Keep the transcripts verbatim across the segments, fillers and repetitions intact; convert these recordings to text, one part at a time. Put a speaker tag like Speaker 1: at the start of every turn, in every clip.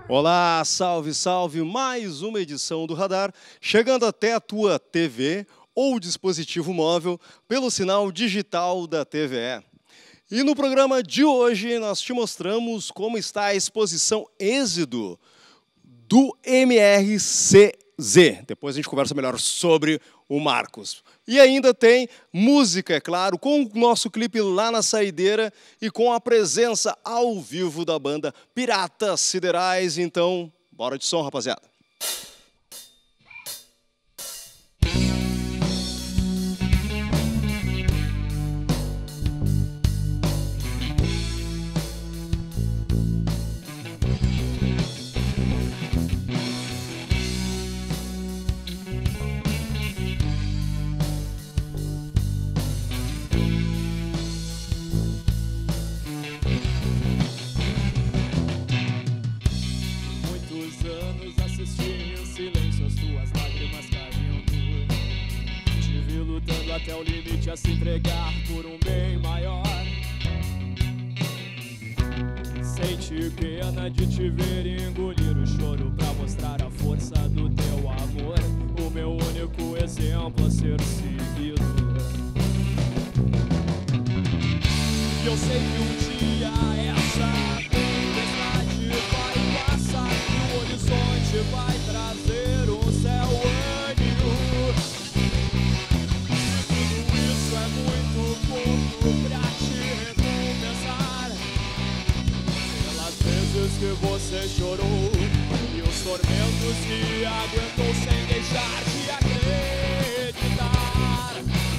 Speaker 1: Olá, salve, salve! Mais uma edição do Radar, chegando até a tua T V ou dispositivo móvel pelo sinal digital da T V E. E no programa de hoje nós te mostramos como está a exposição Êxodo do M R C Z. Depois a gente conversa melhor sobre o Marcos. E ainda tem música, é claro, com o nosso clipe lá na saideira e com a presença ao vivo da banda Piratas Siderais. Então, bora de som, rapaziada.
Speaker 2: Até o limite a se entregar por um bem maior. Senti pena de te ver engolir o choro pra mostrar a força do teu amor. O meu único exemplo a ser seguido. E eu sei que um dia essa tempestade vai passar e o horizonte vai trazer um céu ânimo. Que você chorou e os tormentos que aguentou sem deixar de acreditar.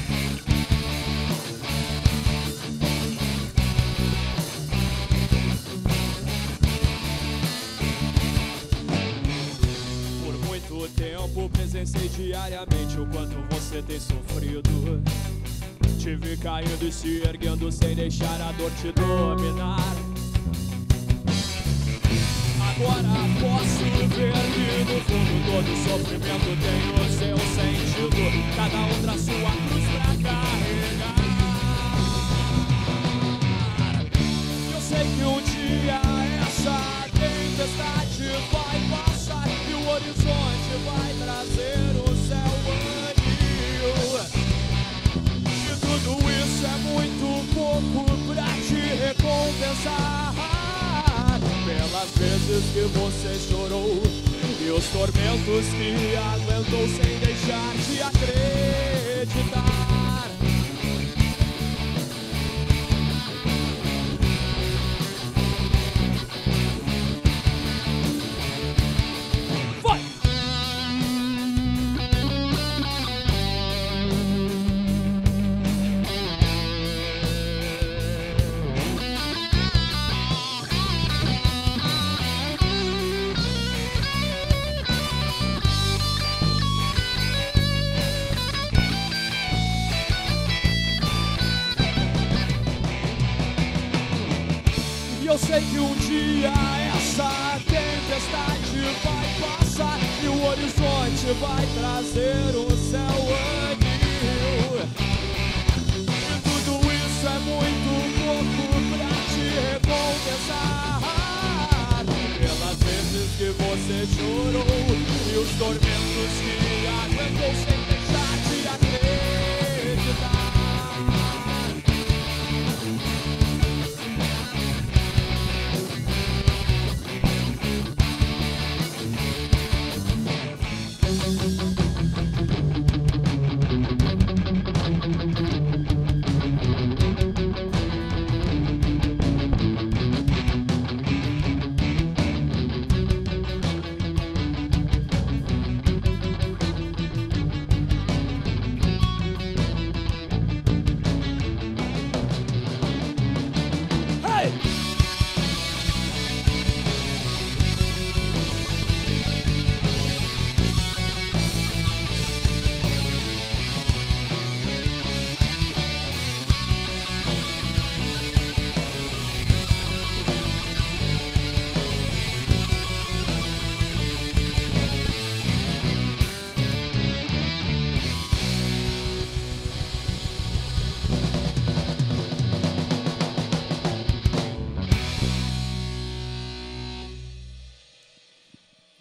Speaker 2: Por muito tempo presenciei diariamente o quanto você tem sofrido. Te vi caindo e se erguendo sem deixar a dor te dominar. Agora posso ver que no fundo todo sofrimento tem o seu sentido. Cada um traz sua cruz pra carregar. Eu sei que um dia essa tempestade vai passar e o horizonte vai trazer o céu ânimo. E tudo isso é muito pouco pra te recompensar pelas vezes que você chorou e os tormentos que aguentou sem deixar de acreditar. Vai! Eu sei que um dia essa tempestade vai passar e o horizonte vai trazer o céu ânimo. E tudo isso é muito pouco pra te recompensar pelas vezes que você chorou e os tormentos que aguentou sem deixar de acreditar.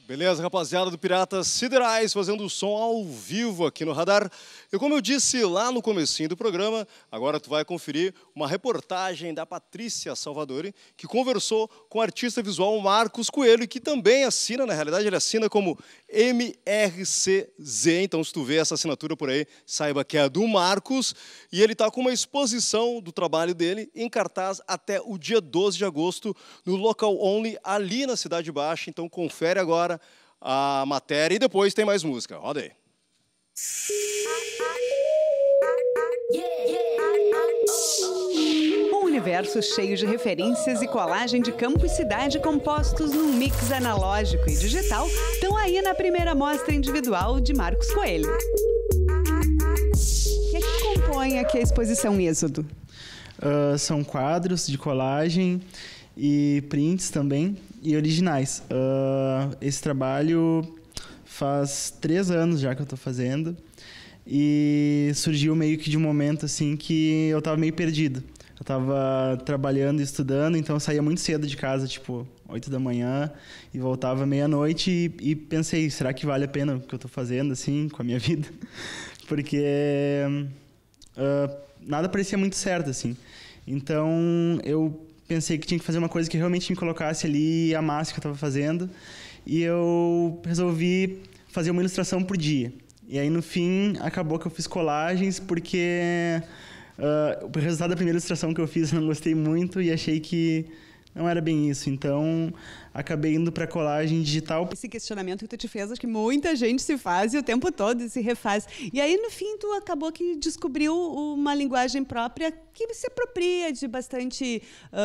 Speaker 1: Beleza, rapaziada do Piratas Siderais, fazendo o som ao vivo aqui no Radar. E como eu disse lá no comecinho do programa, agora tu vai conferir uma reportagem da Patrícia Salvadori, que conversou com o artista visual Marcos Coelho, que também assina, na realidade ele assina como M R C Z, então se tu vê essa assinatura por aí, saiba que é do Marcos, e ele está com uma exposição do trabalho dele em cartaz até o dia doze de agosto, no Local Only, ali na Cidade Baixa, então confere agora a matéria e depois tem mais música. Roda aí.
Speaker 3: Um universo cheio de referências e colagem de campo e cidade compostos num mix analógico e digital estão aí na primeira mostra individual de Marcos Coelho. O que é que compõe aqui a exposição Êxodo?
Speaker 4: Uh, são quadros de colagem e prints também, e originais. Uh, esse trabalho faz três anos já que eu estou fazendo, e surgiu meio que de um momento assim que eu estava meio perdido. Eu estava trabalhando e estudando, então eu saía muito cedo de casa, tipo oito da manhã, e voltava meia-noite, e, e pensei, será que vale a pena o que eu estou fazendo assim com a minha vida? Porque uh, nada parecia muito certo, assim. Então eu pensei que tinha que fazer uma coisa que realmente me colocasse ali, amasse o que eu estava fazendo, e eu resolvi fazer uma ilustração por dia. E aí, no fim, acabou que eu fiz colagens, porque uh, o resultado da primeira ilustração que eu fiz eu não gostei muito e achei que não era bem isso. Então, acabei indo para colagem digital.
Speaker 3: Esse questionamento que tu te fez, acho que muita gente se faz e o tempo todo se refaz. E aí, no fim, tu acabou que descobriu uma linguagem própria que se apropria de bastante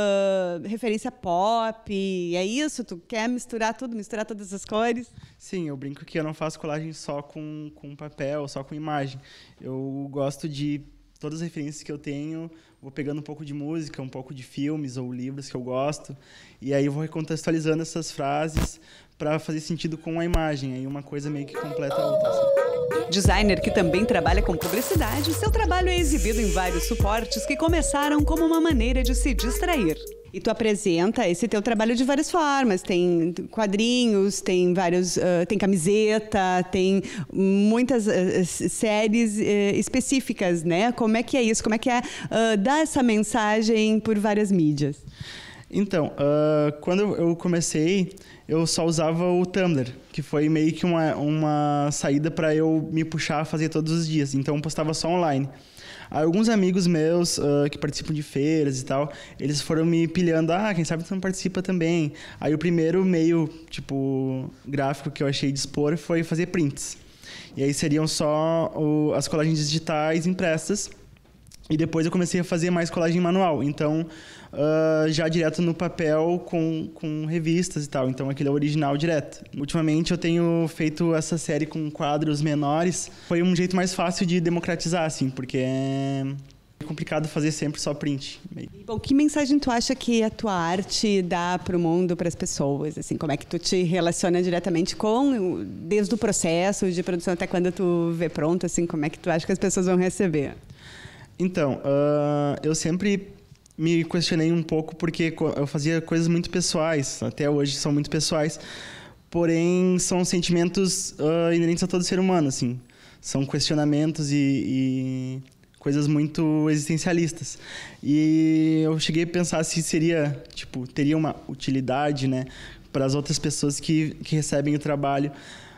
Speaker 3: uh, referência pop. E é isso? Tu quer misturar tudo, misturar todas as cores?
Speaker 4: Sim, eu brinco que eu não faço colagem só com, com papel, só com imagem. Eu gosto de todas as referências que eu tenho, vou pegando um pouco de música, um pouco de filmes ou livros que eu gosto, e aí eu vou recontextualizando essas frases para fazer sentido com a imagem, aí uma coisa meio que completa a outra. Assim.
Speaker 3: Designer que também trabalha com publicidade, seu trabalho é exibido em vários suportes que começaram como uma maneira de se distrair. E tu apresenta esse teu trabalho de várias formas. Tem quadrinhos, tem vários, uh, tem camiseta, tem muitas uh, séries uh, específicas, né? Como é que é isso? Como é que é uh, dar essa mensagem por várias mídias?
Speaker 4: Então, uh, quando eu comecei, eu só usava o Tumblr, que foi meio que uma, uma saída para eu me puxar a fazer todos os dias. Então, eu postava só online. Alguns amigos meus uh, que participam de feiras e tal, eles foram me pilhando, ah, quem sabe tu não participa também. Aí o primeiro meio, tipo, gráfico que eu achei de expor foi fazer prints. E aí seriam só o, as colagens digitais impressas. E depois eu comecei a fazer mais colagem manual. Então, uh, já direto no papel com, com revistas e tal. Então, aquele é o original direto. Ultimamente, eu tenho feito essa série com quadros menores. Foi um jeito mais fácil de democratizar, assim, porque é complicado fazer sempre só print.
Speaker 3: Bom, que mensagem tu acha que a tua arte dá para o mundo, para as pessoas? Assim, como é que tu te relaciona diretamente com, desde o processo de produção até quando tu vê pronto, assim, como é que tu acha que as pessoas vão receber?
Speaker 4: Então, uh, eu sempre me questionei um pouco porque eu fazia coisas muito pessoais, até hoje são muito pessoais, porém são sentimentos uh, inerentes a todo ser humano, assim. São questionamentos e, e coisas muito existencialistas. E eu cheguei a pensar se seria, tipo, teria uma utilidade, né, para as outras pessoas que, que recebem o trabalho.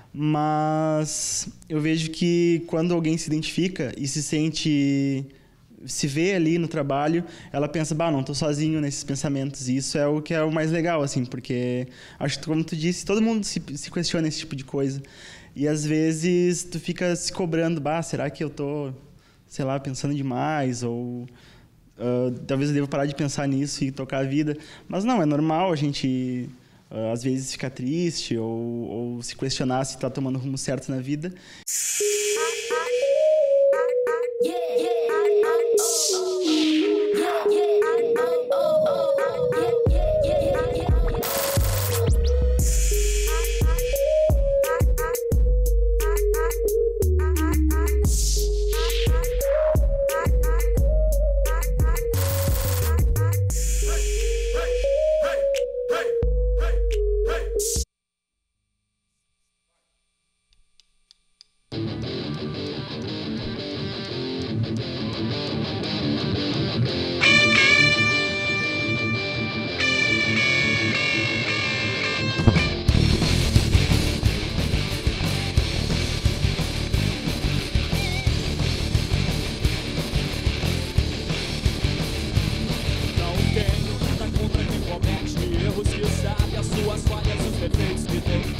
Speaker 4: Mas eu vejo que quando alguém se identifica e se sente, se vê ali no trabalho, ela pensa, bah, não estou sozinho nesses pensamentos. E isso é o que é o mais legal, assim, porque acho que, como tu disse, todo mundo se, se questiona esse tipo de coisa. E às vezes tu fica se cobrando, bah, será que eu estou, sei lá, pensando demais? Ou uh, talvez eu deva parar de pensar nisso e tocar a vida. Mas não, é normal a gente uh, às vezes ficar triste ou, ou se questionar se está tomando o rumo certo na vida.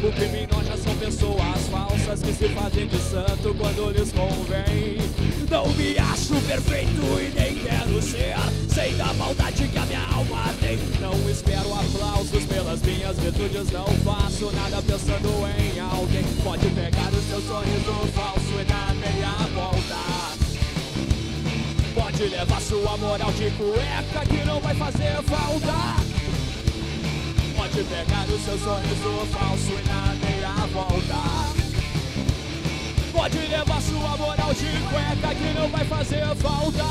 Speaker 2: O que me enoja são pessoas falsas que se fazem de santo quando lhes convém. Não me acho perfeito e nem quero ser, sei da maldade que a minha alma tem. Não espero aplausos pelas minhas virtudes, não faço nada pensando em alguém. Pode pegar o seu sorriso falso e dar meia volta. Pode levar sua moral de cueca que não vai fazer falta. Pode pegar o seu sorriso falso e dar meia volta. Pode levar sua moral de cueca que não vai fazer falta.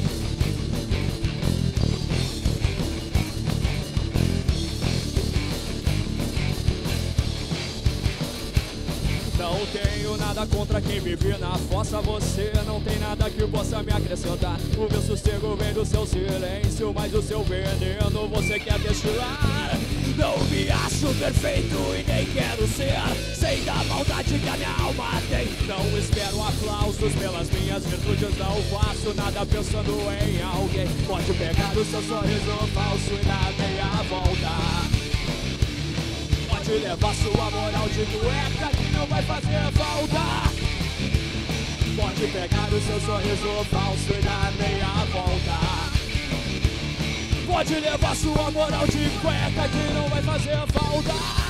Speaker 2: Não tenho nada contra quem vive na fossa. Você não tem nada que possa me acrescentar. O meu sossego vem do seu silêncio, mas o seu veneno você quer destilar. Não me acho perfeito e nem quero ser, sei da maldade que a minha alma tem. Não espero aplausos pelas minhas virtudes, não faço nada pensando em alguém. Pode pegar o seu sorriso falso e dar meia volta. Pode levar sua moral de cueca que não vai fazer falta. Pode pegar o seu sorriso falso e dar meia volta. Pode levar sua moral de cueca que não vai fazer falta.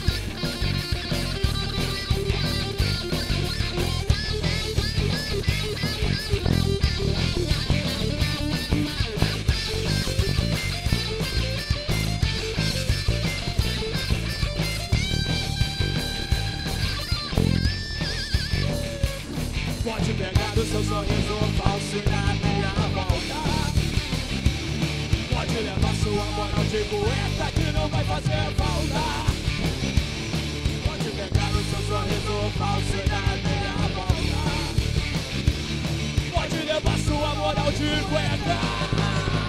Speaker 2: Pode pegar o seu sorriso falso e dar meia volta. Pode levar sua moral de cueca que não vai fazer falta. Pode pegar o seu sorriso falso e dar meia volta. Pode levar sua moral de cueca.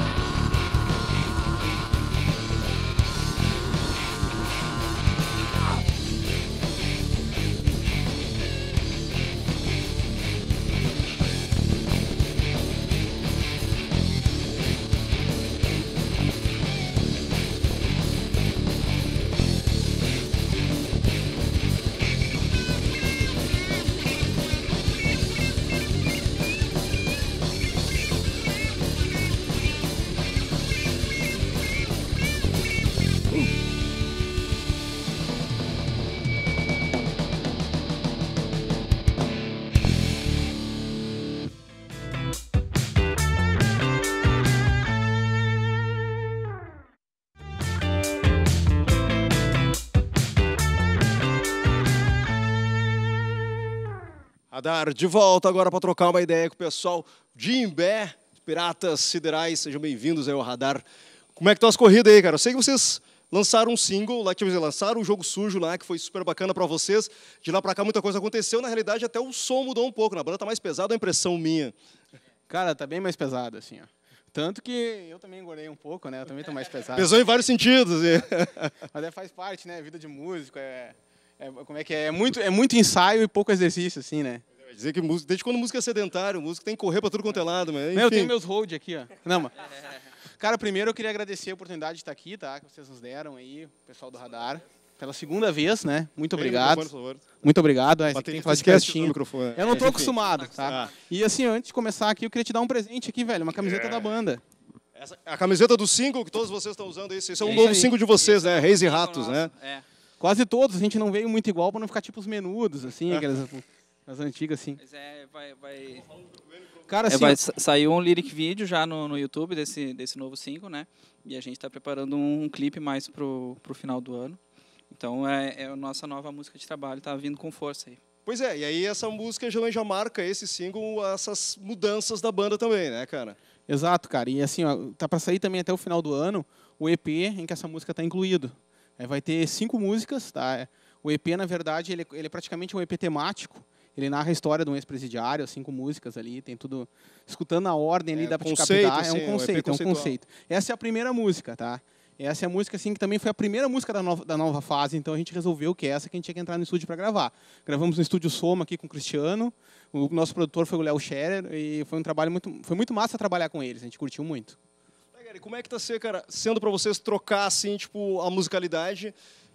Speaker 1: Radar de volta agora para trocar uma ideia com o pessoal de Imbé, Piratas Siderais. Sejam bem-vindos aí ao Radar. Como é que estão as corridas aí, cara? Eu sei que vocês lançaram um single lá, que vocês lançaram um jogo sujo lá, que foi super bacana para vocês. De lá para cá muita coisa aconteceu. Na realidade até o som mudou um pouco. Na banda tá mais pesado, a impressão minha.
Speaker 5: Cara, tá bem mais pesado, assim, ó. Tanto que eu também engordei um pouco, né? Eu também tô mais pesado.
Speaker 1: Pesou em vários sentidos.
Speaker 5: Mas é, faz parte, né? Vida de músico, é, é, como é que é? É muito, é muito ensaio e pouco exercício, assim, né?
Speaker 1: Dizer que música, desde quando música é sedentário, música tem que correr para tudo quanto é lado, mas enfim.
Speaker 5: Eu tenho meus hold aqui, ó. Não, mas... Cara, primeiro eu queria agradecer a oportunidade de estar aqui, tá? Que vocês nos deram aí, o pessoal do Radar. Pela segunda vez, né? Muito obrigado. Muito obrigado. É, tem que fazer castinho. Eu não tô acostumado, tá? Ah. E assim, antes de começar aqui, eu queria te dar um presente aqui, velho. Uma camiseta é. da banda.
Speaker 1: Essa, a camiseta do single que todos vocês estão usando, esse, esse é um é novo single de vocês, né? Reis e Ratos, né?
Speaker 5: É. Quase todos, a gente não veio muito igual para não ficar tipo os menudos, assim, aquelas... As antigas, assim.
Speaker 6: Mas é, vai, vai...
Speaker 5: Cara, assim,
Speaker 6: é, vai saiu um lyric vídeo já no, no YouTube desse, desse novo single, né? E a gente está preparando um, um clipe mais pro, pro final do ano. Então é, é a nossa nova música de trabalho, tá vindo com força aí.
Speaker 1: Pois é, e aí essa música já, já marca esse single, essas mudanças da banda também, né, cara?
Speaker 5: Exato, cara. E assim, ó, tá para sair também até o final do ano o E P em que essa música tá incluído. É, vai ter cinco músicas, tá? O E P, na verdade, ele, ele é praticamente um E P temático. Ele narra a história de um ex-presidiário, cinco músicas ali, tem tudo... Escutando a ordem ali, é, dá para te captar.
Speaker 1: Assim,
Speaker 5: é um conceito, é um conceito. Essa é a primeira música, tá? Essa é a música, assim, que também foi a primeira música da nova, da nova fase, então a gente resolveu que é essa que a gente tinha que entrar no estúdio para gravar. Gravamos no estúdio Soma aqui com o Cristiano, o nosso produtor foi o Léo Scherer, e foi um trabalho muito... Foi muito massa trabalhar com eles, a gente curtiu muito.
Speaker 1: E como é que tá ser, cara, sendo para vocês trocar, assim, tipo, a musicalidade...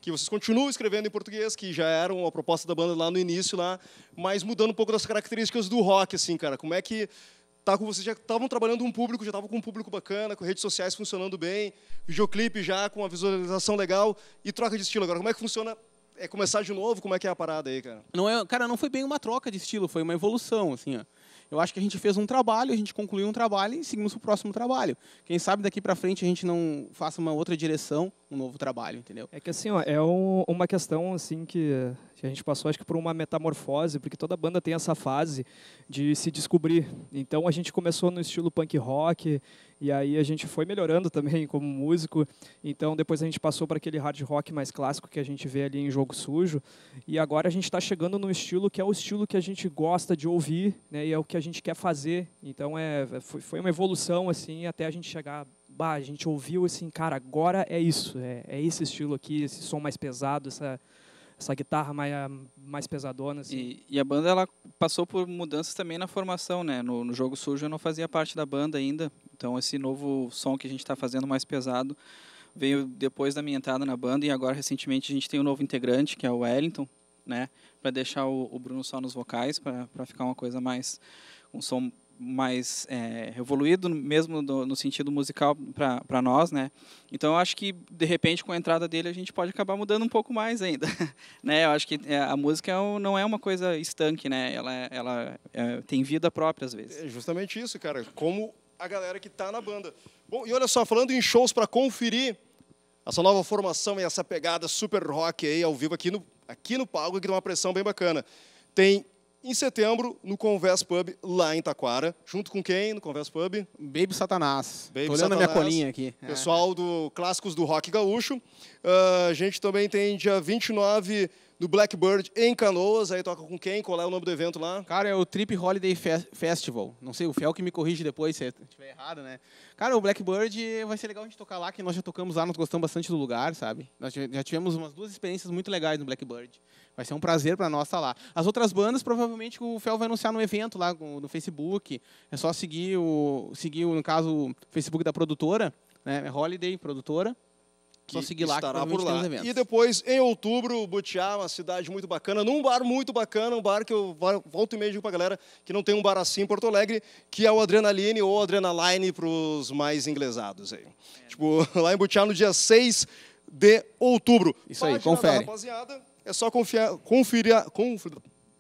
Speaker 1: que vocês continuam escrevendo em português, que já era uma proposta da banda lá no início, lá, mas mudando um pouco das características do rock, assim, cara. Como é que tá com vocês? Já estavam trabalhando um público, já estavam com um público bacana, com redes sociais funcionando bem, videoclipe já com uma visualização legal e troca de estilo. Agora, como é que funciona? É começar de novo? Como é que é a parada aí, cara?
Speaker 5: Não é, cara, não foi bem uma troca de estilo, foi uma evolução, assim, ó. Eu acho que a gente fez um trabalho, a gente concluiu um trabalho e seguimos para o próximo trabalho. Quem sabe daqui para frente a gente não faça uma outra direção, um novo trabalho, entendeu?
Speaker 7: É que assim, ó, é um, uma questão assim que a gente passou, acho que por uma metamorfose, porque toda banda tem essa fase de se descobrir. Então a gente começou no estilo punk rock e aí a gente foi melhorando também como músico. Então depois a gente passou para aquele hard rock mais clássico que a gente vê ali em Jogo Sujo. E agora a gente está chegando no estilo que é o estilo que a gente gosta de ouvir, né? E é o que a gente quer fazer. Então é, foi, foi uma evolução assim até a gente chegar. Bah, a gente ouviu assim, cara, agora é isso, é, é esse estilo aqui, esse som mais pesado, essa, essa guitarra mais, mais pesadona. Assim.
Speaker 6: E, e a banda ela passou por mudanças também na formação, né? No, no Jogo Sujo eu não fazia parte da banda ainda, então esse novo som que a gente está fazendo mais pesado veio depois da minha entrada na banda e agora recentemente a gente tem um novo integrante, que é o Wellington, né? Para deixar o, o Bruno só nos vocais, para ficar uma coisa mais, um som mais é, evoluído mesmo do, no sentido musical para nós, né? Então eu acho que de repente com a entrada dele a gente pode acabar mudando um pouco mais ainda, né? Eu acho que a música não é uma coisa estanque, né? Ela, ela é, tem vida própria às vezes.
Speaker 1: É justamente isso, cara. Como a galera que está na banda. Bom, e olha só, falando em shows para conferir essa nova formação e essa pegada super rock aí ao vivo aqui no aqui no palco, que dá uma pressão bem bacana. Tem em setembro, no Converse Pub, lá em Taquara. Junto com quem no Converse Pub?
Speaker 5: Baby Satanás.
Speaker 1: Baby
Speaker 5: Tô olhando
Speaker 1: Satanás,
Speaker 5: a minha colinha aqui.
Speaker 1: Pessoal do Clássicos do Rock Gaúcho. Uh, a gente também tem dia vinte e nove no Blackbird, em Canoas. Aí toca com quem? Qual é o nome do evento lá?
Speaker 5: Cara, é o Trip Holiday Fe Festival. Não sei, o Fel que me corrige depois se eu estiver errado, né? Cara, o Blackbird vai ser legal a gente tocar lá, que nós já tocamos lá, nós gostamos bastante do lugar, sabe? Nós já tivemos umas duas experiências muito legais no Blackbird. Vai ser um prazer para nós estar lá. As outras bandas, provavelmente, o Fel vai anunciar no evento lá no Facebook. É só seguir, o, seguir no caso, o Facebook da produtora, né? É Holiday, produtora. Só seguir lá, que
Speaker 1: por lá. E depois, em outubro, Butiá, uma cidade muito bacana, num bar muito bacana, um bar que eu volto e meio digo pra galera que não tem um bar assim em Porto Alegre, que é o Adrenaline ou Adrenaline para os mais inglesados. Aí. É. Tipo, lá em Butiá, no dia seis de outubro.
Speaker 5: Isso aí, confere.
Speaker 1: Rapaziada, é só confiar, conferir, conferir,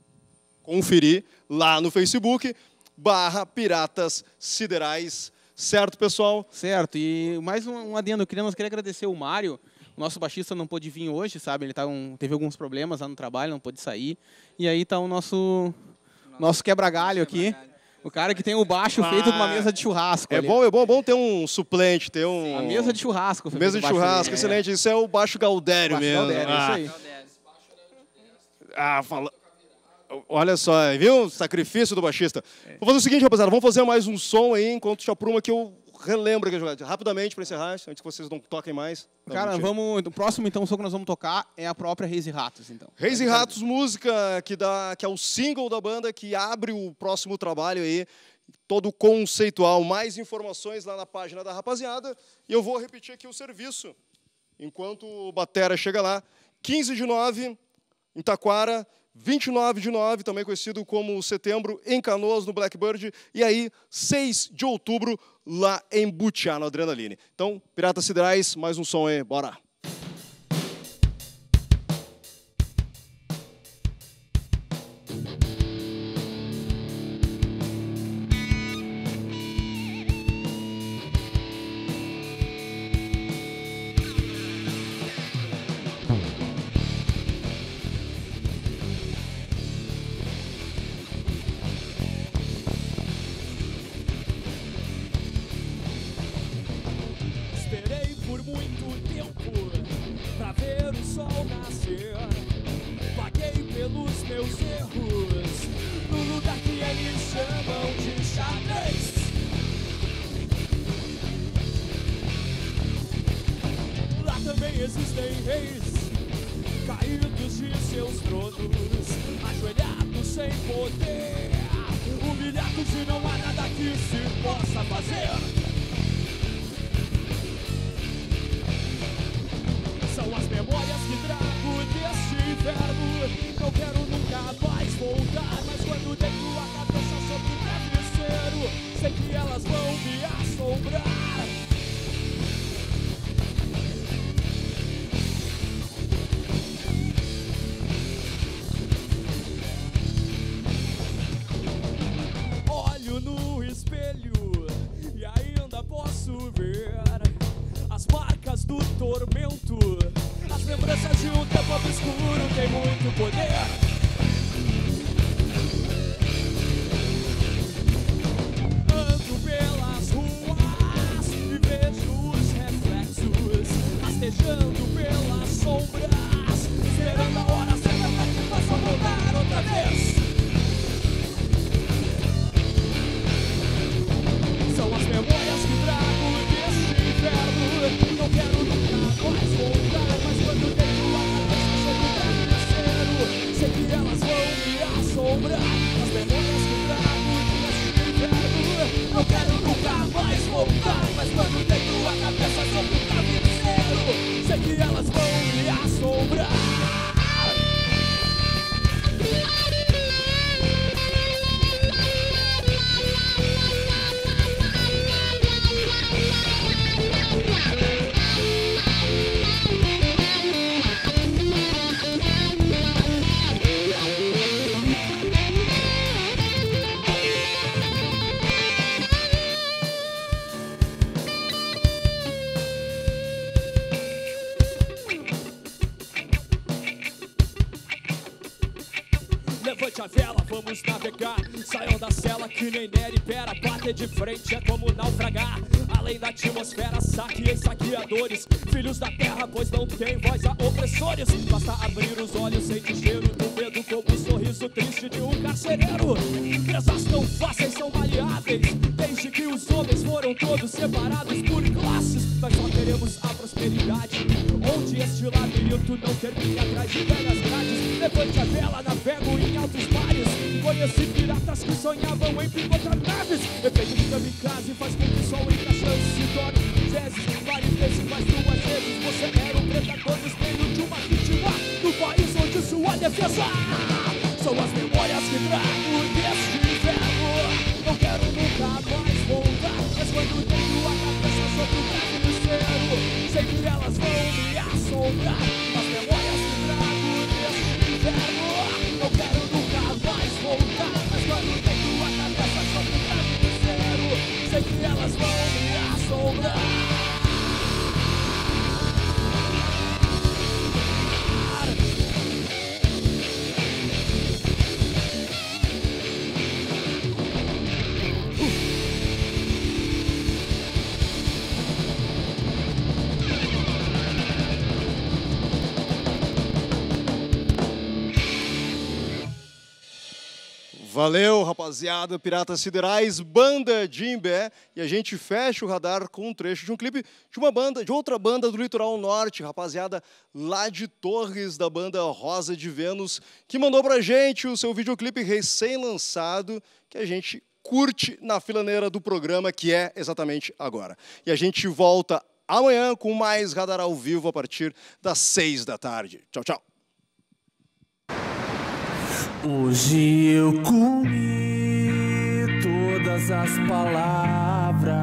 Speaker 1: conferir lá no Facebook, barra Piratas Siderais. Certo, pessoal?
Speaker 5: Certo. E mais um, um adendo. Eu queria, nós queria agradecer o Mário. O nosso baixista não pôde vir hoje, sabe? Ele tá um, teve alguns problemas lá no trabalho, não pôde sair. E aí tá o nosso, nosso quebra-galho aqui. Quebra o cara que tem o baixo ah, feito numa mesa de churrasco.
Speaker 1: É
Speaker 5: ali.
Speaker 1: bom, é bom, bom ter um suplente, ter um...
Speaker 5: A mesa de churrasco.
Speaker 1: Mesa de churrasco, é. Excelente. Isso é o baixo Galdério
Speaker 5: baixo
Speaker 1: mesmo.
Speaker 5: Galdério, ah. Isso aí.
Speaker 1: Ah, fala... Olha só, viu? Sacrifício do baixista. É. Vou fazer o seguinte, rapaziada. Vamos fazer mais um som aí, enquanto te apruma que eu relembro aqui a jogada. Rapidamente, para encerrar, antes que vocês não toquem mais.
Speaker 5: Cara, não, vamos... O próximo, então, som que nós vamos tocar é a própria Reis e Ratos, então.
Speaker 1: Reis e Ratos, música que, dá, que é o single da banda que abre o próximo trabalho aí, todo conceitual. Mais informações lá na página da rapaziada. E eu vou repetir aqui o serviço, enquanto o batera chega lá. quinze de nove, em Taquara. vinte e nove de nove, também conhecido como Setembro, em Canoas, no Blackbird. E aí, seis de outubro, lá em Butiá, no Adrenaline. Então, Piratas Siderais, mais um som aí, bora!
Speaker 2: Existem reis caídos de seus tronos, ajoelhados sem poder, humilhados e não há nada que se possa fazer. São as memórias que trazem de um tempo obscuro tem muito poder. Ando pelas ruas e vejo os reflexos rastejando pelas sombras, esperando a hora certa pra que possa voltar outra vez. São as memórias que trago deste inverno. Não quero nunca mais voltar, mas quando tenho a cabeça sobre o travesseiro, sei que elas vão me assombrar. As memórias que trago deste inverno. Não quero nunca mais voltar, mas quando tenho a cabeça sobre o travesseiro, sei que elas vão me assombrar. Levante a vela, vamos navegar. Saiam da cela que nem Nery pera. Bater de frente é como naufragar. Além da atmosfera, saqueiem saqueadores. Filhos da terra, pois não tem voz a opressores. Basta abrir os olhos, sente o cheiro do medo como o sorriso triste de um carcereiro. Presas tão fáceis são maleáveis. Desde que os homens foram todos separados por classes, nós só teremos a prosperidade onde este labirinto não termine atrás de velhas grades. Levante a vela, navego em altos mares. Conheci piratas que sonhavam em picotar naves. Efeito de kamikaze faz com que o sol entre as chances se torne vezes. Várias vezes, mais duas vezes. Você era um predador no espelho de uma vítima no país onde sua defesa são as memórias que trago deste inverno. Não quero nunca mais voltar, mas quando tenho a cabeça sobre o travesseiro, sei que elas vão me assombrar. As memórias que trago deste inverno. Não quero nunca mais voltar, mas quando tenho a cabeça sobre o travesseiro, sei que elas vão me assombrar.
Speaker 1: Valeu, rapaziada, Piratas Siderais, banda de Imbé, e a gente fecha o radar com um trecho de um clipe de uma banda, de outra banda do Litoral Norte, rapaziada, lá de Torres, da banda Rosa de Vênus, que mandou pra gente o seu videoclipe recém-lançado, que a gente curte na filaneira do programa, que é exatamente agora. E a gente volta amanhã com mais Radar ao vivo a partir das seis da tarde. Tchau, tchau.
Speaker 2: Hoje eu comi todas as palavras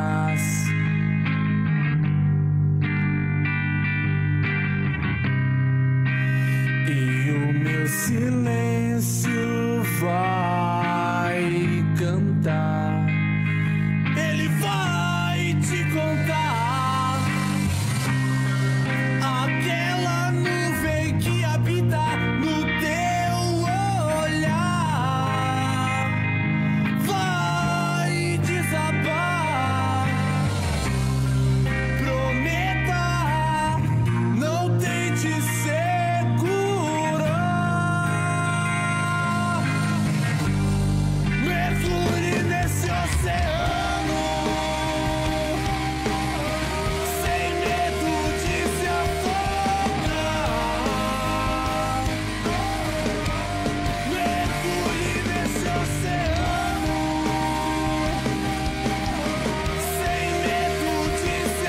Speaker 2: e o meu silêncio vai cantar. Ele vai te contar aquela nuvem que habita no teu olhar. Vai desabar. Prometa, não tente segurar. Mergulhe nesse oceano sem medo de se afogar. Mergulhe nesse oceano sem medo de se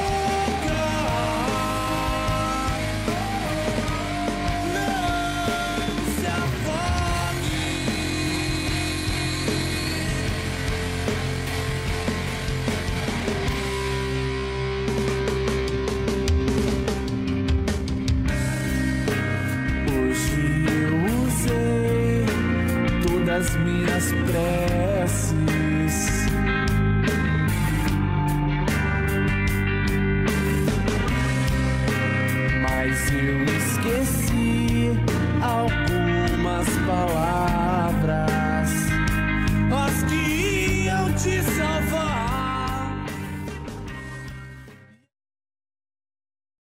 Speaker 2: afogar. Não se afogue. Hoje eu usei todas minhas preces mas mas eu esqueci algumas palavras, as que eu te salvei.